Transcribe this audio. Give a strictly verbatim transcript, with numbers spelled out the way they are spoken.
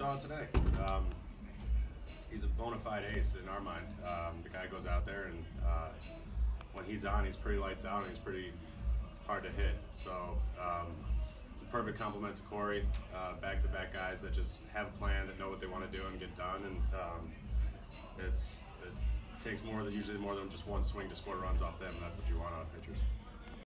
saw it today. Um, he's a bona fide ace in our mind. Um, the guy goes out there, and uh, when he's on, he's pretty lights out, and he's pretty hard to hit. So um, it's a perfect compliment to Corey. Uh, back-to-back guys that just have a plan, that know what they want to do and get done. And um, it's it takes more than usually more than just one swing to score runs off them. And that's what you want out of pitchers.